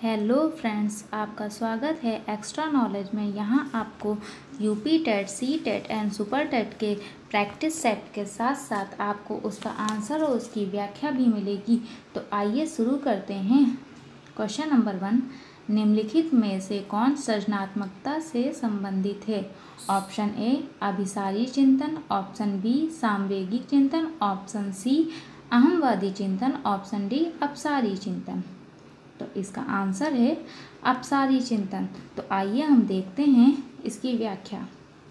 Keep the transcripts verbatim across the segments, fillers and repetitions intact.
Hello friends, आपका स्वागत है एक्स्ट्रा नॉलेज में। यहाँ आपको UP TET, C TET and super TET के प्रैक्टिस सेट के साथ साथ आपको उसका आंसर और उसकी व्याख्या भी मिलेगी। तो आइए शुरू करते हैं। क्वेश्चन नंबर वन, निम्नलिखित में से कौन सृजनात्मकता से संबंधित है? ऑप्शन ए अभिसारी चिंतन, ऑप्शन बी सामवेगिक चिंतन, ऑप्शन सी अहमवादी चिंतन, ऑप्शन डी अपसारी चिंतन। तो इसका आंसर है अपसारी चिंतन। तो आइए हम देखते हैं इसकी व्याख्या।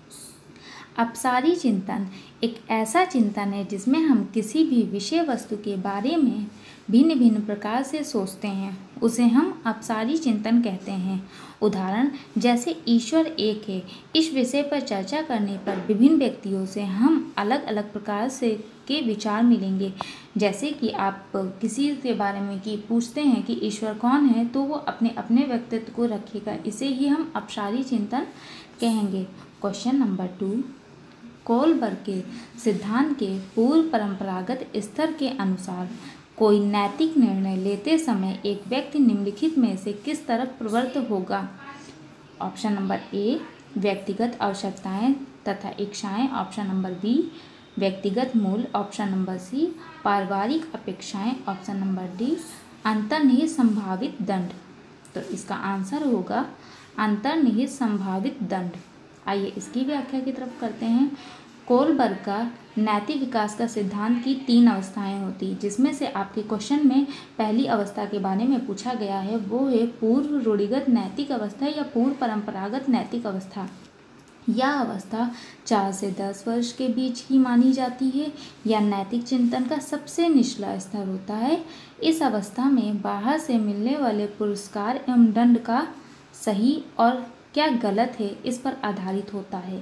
अपसारी चिंतन एक ऐसा चिंतन है जिसमें हम किसी भी विषय वस्तु के बारे में भिन्न भिन्न प्रकार से सोचते हैं, उसे हम अपसारी चिंतन कहते हैं। उदाहरण जैसे ईश्वर एक है, इस विषय पर चर्चा करने पर विभिन्न व्यक्तियों से हम अलग अलग प्रकार से के विचार मिलेंगे। जैसे कि आप किसी के बारे में कि पूछते हैं कि ईश्वर कौन है, तो वो अपने अपने व्यक्तित्व को रखेगा, इसे ही हम अपसारी चिंतन कहेंगे। क्वेश्चन नंबर टू, कोलबर्ग के सिद्धांत के पूर्व परंपरागत स्तर के अनुसार कोई नैतिक निर्णय लेते समय एक व्यक्ति निम्नलिखित में से किस तरफ प्रवृत्त होगा? ऑप्शन नंबर ए व्यक्तिगत आवश्यकताएं तथा इच्छाएं, ऑप्शन नंबर बी व्यक्तिगत मूल्य, ऑप्शन नंबर सी पारिवारिक अपेक्षाएं, ऑप्शन नंबर डी अंतर्निहित संभावित दंड। तो इसका आंसर होगा अंतर्निहित संभावित दंड। आइए इसकी व्याख्या की तरफ करते हैं। कोलबर्ग का नैतिक विकास का सिद्धांत की तीन अवस्थाएं होती, जिसमें से आपके क्वेश्चन में पहली अवस्था के बारे में पूछा गया है, वो है पूर्व रूढ़िगत नैतिक अवस्था या पूर्व परंपरागत नैतिक अवस्था। यह अवस्था चार से दस वर्ष के बीच की मानी जाती है या नैतिक चिंतन का सबसे निचला स्तर होता है। इस अवस्था में बाहर से मिलने वाले पुरस्कार एवं दंड का सही और क्या गलत है इस पर आधारित होता है।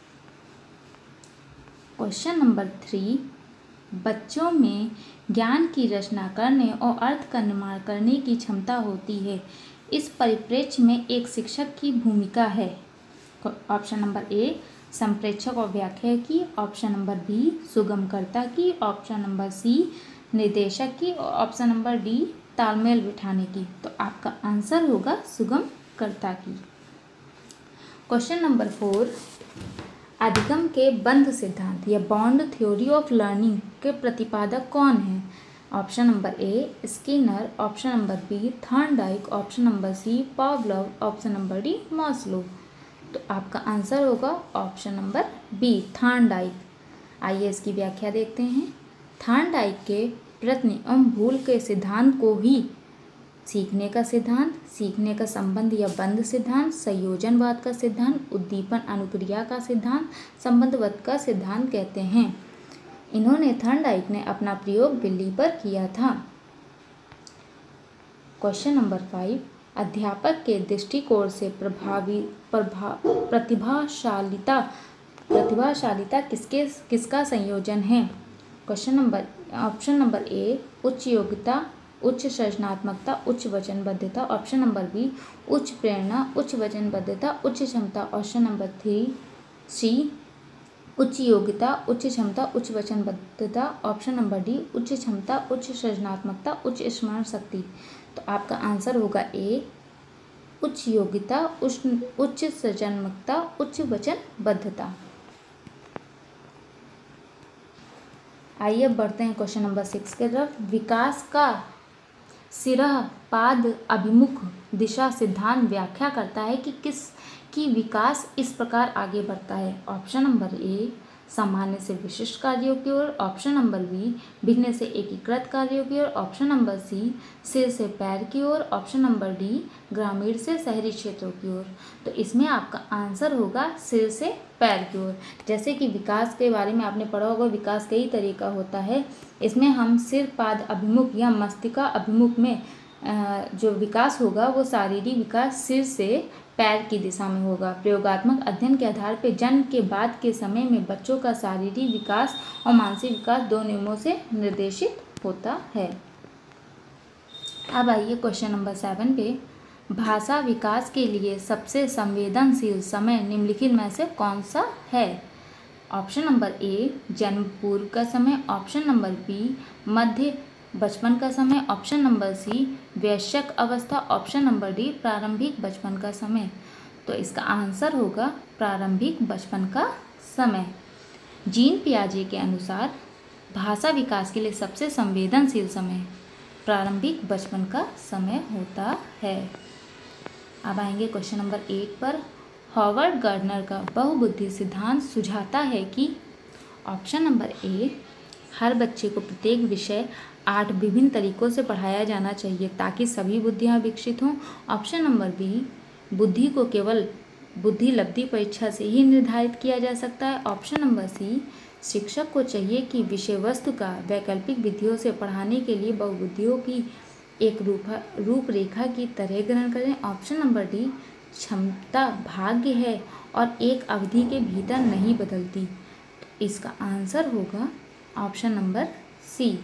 क्वेश्चन नंबर थ्री, बच्चों में ज्ञान की रचना करने और अर्थ का निर्माण करने की क्षमता होती है। इस परिप्रेक्ष्य में एक शिक्षक की भूमिका है। ऑप्शन नंबर ए संप्रेक्षक और व्याख्या की, ऑप्शन नंबर बी सुगमकर्ता की, ऑप्शन नंबर सी निर्देशक की, और ऑप्शन नंबर डी तालमेल बिठाने की। तो आपका आंसर होगा सुगमकर्ता की। क्वेश्चन नंबर फोर, अधिगम के बंध सिद्धांत या बॉन्ड थ्योरी ऑफ लर्निंग के प्रतिपादक कौन है? Option number A Skinner, option number B Thorndike, option number C Pavlov, option number D Maslow. तो आपका आंसर होगा ऑप्शन नंबर बी थॉर्नडाइक। आइए इसकी व्याख्या देखते हैं। थॉर्नडाइक के प्रश्न एवं भूल के सिद्धांत को ही सीखने का सिद्धांत, सीखने का संबंध या बंध सिद्धांत, संयोजनवाद का सिद्धांत, उद्दीपन अनुक्रिया का सिद्धांत, संबंधवाद का सिद्धांत कहते हैं। इन्होंने थॉर्नडाइक ने अपना प्रयोग बिल्ली पर किया था। क्वेश्चन नंबर फाइव, अध्यापक के दृष्टिकोण से प्रभावी प्रभा प्रतिभाशालिता प्रतिभाशालिता किसके किसका संयोजन है? Question number option number A उच्च योग्यता, उच्च सृजनात्मकता, उच्च वचनबद्धता, ऑप्शन नंबर बी उच्च प्रेरणा, उच्च वचनबद्धता, उच्च क्षमता, ऑप्शन नंबर थ्री सी उच्च योग्यता, उच्च क्षमता, उच्च वचनबद्धता, ऑप्शन नंबर डी उच्च क्षमता, उच्च सृजनात्मकता, उच्च स्मरण शक्ति। तो आपका आंसर होगा ए उच्च योग्यता, उच्च उच्च सृजनात्मकता, उच्च वचनबद्धता। आइए बढ़ते हैं क्वेश्चन नंबर सिक्स की तरफ। विकास का सिरह पाद अभिमुख दिशा सिद्धांत व्याख्या करता है कि किस की विकास इस प्रकार आगे बढ़ता है। ऑप्शन नंबर ए सामान्य से विशिष्ट कार्यों की ओर, ऑप्शन नंबर बी भिन्न से एकीकृत कार्यों की ओर, ऑप्शन नंबर सी सिर से पैर की ओर, ऑप्शन नंबर डी ग्रामीण से शहरी क्षेत्रों की ओर। तो इसमें आपका आंसर होगा सिर से पैर की ओर। जैसे कि विकास के बारे में आपने पढ़ा होगा, विकास कई तरह का होता है। इसमें हम सिर पाद अभिमुख या मस्तिष्क अभिमुख में जो विकास होगा वो शारीरिक विकास सिर से पैर की दिशा में होगा। प्रयोगात्मक अध्ययन के आधार पर जन्म के बाद के समय में बच्चों का शारीरिक विकास और मानसिक विकास दो नियमों से निर्देशित होता है। अब आइए क्वेश्चन नंबर सेवन पे, भाषा विकास के लिए सबसे संवेदनशील समय निम्नलिखित में से कौन सा है? ऑप्शन नंबर ए जन्म पूर्व का समय, ऑप्शन नंबर बी मध्य बचपन का समय, ऑप्शन नंबर सी वयस्क अवस्था, ऑप्शन नंबर डी प्रारंभिक बचपन का समय। तो इसका आंसर होगा प्रारंभिक बचपन का समय। जीन पियाजे के अनुसार भाषा विकास के लिए सबसे संवेदनशील समय प्रारंभिक बचपन का समय होता है। अब आएंगे क्वेश्चन नंबर एट पर। हॉवर्ड गार्डनर का बहुबुद्धि सिद्धांत सुझाता है कि ऑप्शन नंबर ए हर बच्चे को प्रत्येक विषय आठ विभिन्न तरीकों से पढ़ाया जाना चाहिए ताकि सभी बुद्धियां विकसित हों। ऑप्शन नंबर बी बुद्धि को केवल बुद्धि लब्धि परीक्षा से ही निर्धारित किया जा सकता है। ऑप्शन नंबर सी शिक्षक को चाहिए कि विषय वस्तु का वैकल्पिक विधियों से पढ़ाने के लिए बहुबुद्धियों की एक रूप रूपरेखा की तरह ग्रहण करें। ऑप्शन नंबर डी क्षमता भाग्य है और एक अवधि के भीतर नहीं बदलती। तो इसका आंसर होगा ऑप्शन नंबर सी।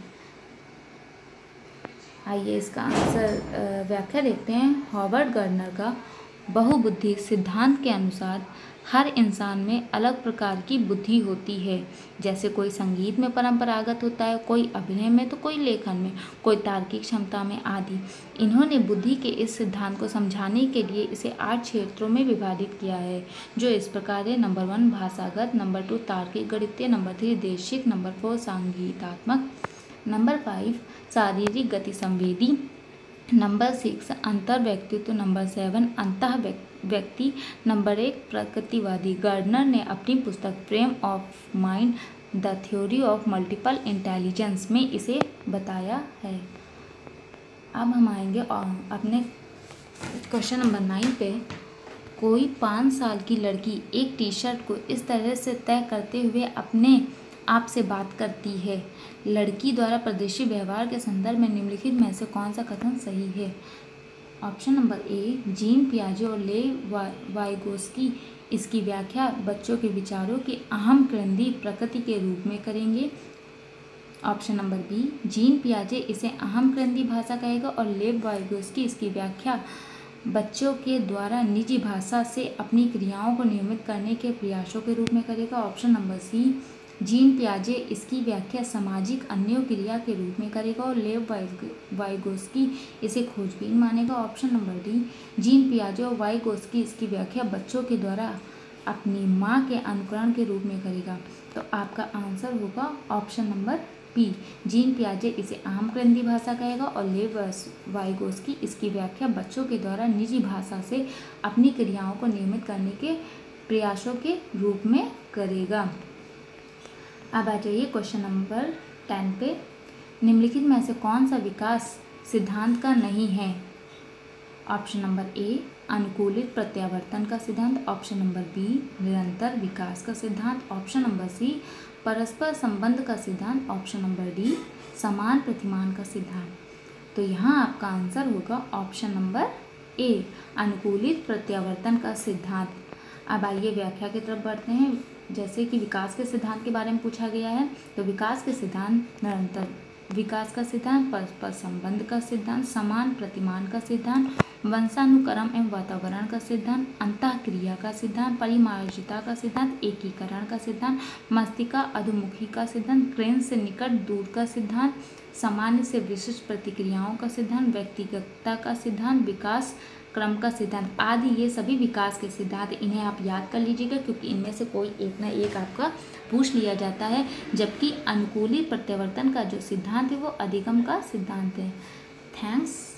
आइए इसका आंसर व्याख्या देखते हैं। हॉवर्ड गार्डनर का बहुबुद्धि सिद्धांत के अनुसार हर इंसान में अलग प्रकार की बुद्धि होती है। जैसे कोई संगीत में परंपरागत होता है, कोई अभिनय में, तो कोई लेखन में, कोई तार्किक क्षमता में आदि। इन्होंने बुद्धि के इस सिद्धांत को समझाने के लिए इसे आठ क्षेत्रों में विभाजित किया है, जो इस प्रकार है। नंबर वन भाषागत, नंबर टू तार्किक गणितीय, नंबर थ्री देशिक, नंबर फोर संगीतात्मक, नंबर फाइव शारीरिक गति संवेदी, नंबर सिक्स अंतर व्यक्तित्व, नंबर सेवन अंतः व्यक्ति, नंबर एट प्रकृतिवादी। गार्डनर ने अपनी पुस्तक frame of mind the theory of multiple intelligence में इसे बताया है। अब हम आएंगे अपने क्वेश्चन नंबर नाइन पे। कोई पाँच साल की लड़की एक टी शर्ट को इस तरह से तय करते हुए अपने आप से बात करती है। लड़की द्वारा प्रदर्शित व्यवहार के संदर्भ में निम्नलिखित में से कौन सा कथन सही है। ऑप्शन नंबर ए जीन पियाजे और ले वाइगोस्की इसकी व्याख्या बच्चों के विचारों की अहम केंद्रीय प्रकृति के रूप में करेंगे। ऑप्शन नंबर बी जीन पियाजे इसे अहम केंद्रीय भाषा कहेगा और लेव वाइगोस्की इसकी व्याख्या बच्चों के द्वारा निजी भाषा से अपनी क्रियाओं को नियमित करने के प्रयासों के रूप में करेगा। ऑप्शन नंबर सी जीन पियाजे इसकी व्याख्या सामाजिक अन्यों क्रिया के रूप में करेगा और लेव वाइगोस्की इसे खोजबीन मानेगा। ऑप्शन नंबर डी जीन पियाजे और वाइगोस्की इसकी व्याख्या बच्चों के द्वारा अपनी माँ के अनुकरण के रूप में करेगा। तो आपका आंसर होगा ऑप्शन नंबर बी जीन पियाजे इसे अहम केंद्रीय भाषा कहेगा और लेव वाइगोस्की इसकी व्याख्या बच्चों के द्वारा निजी भाषा से अपनी क्रियाओं को नियमित करने के प्रयासों के रूप में करेगा। अब आ जाइए क्वेश्चन नंबर टेन पे। निम्नलिखित में से कौन सा विकास सिद्धांत का नहीं है। ऑप्शन नंबर ए अनुकूलित प्रत्यावर्तन का सिद्धांत, ऑप्शन नंबर बी निरंतर विकास का सिद्धांत, ऑप्शन नंबर सी परस्पर संबंध का सिद्धांत, ऑप्शन नंबर डी समान प्रतिमान का सिद्धांत। तो यहाँ आपका आंसर होगा ऑप्शन नंबर ए अनुकूलित प्रत्यावर्तन का सिद्धांत। अब आइए व्याख्या की तरफ बढ़ते हैं। जैसे कि विकास के सिद्धांत के बारे में पूछा गया है, तो विकास के सिद्धांत निरंतर विकास का सिद्धांत, परस्पर संबंध का सिद्धांत, समान प्रतिमान का सिद्धांत, वंशानुक्रम एवं वातावरण का सिद्धांत, अंतःक्रिया का सिद्धांत, परिमार्जिता का सिद्धांत, एकीकरण का सिद्धांत, मस्तिका अधोमुखी का सिद्धांत, क्रेन से निकट दूर का सिद्धांत, सामान्य से विशिष्ट प्रतिक्रियाओं का सिद्धांत, व्यक्तिगतता का सिद्धांत, विकास क्रम का सिद्धांत आदि। ये सभी विकास के सिद्धांत, इन्हें आप याद कर लीजिएगा क्योंकि इनमें से कोई एक ना एक आपका पूछ लिया जाता है। जबकि अनुकूलित प्रत्यावर्तन का जो सिद्धांत है वो अधिगम का सिद्धांत है। थैंक्स।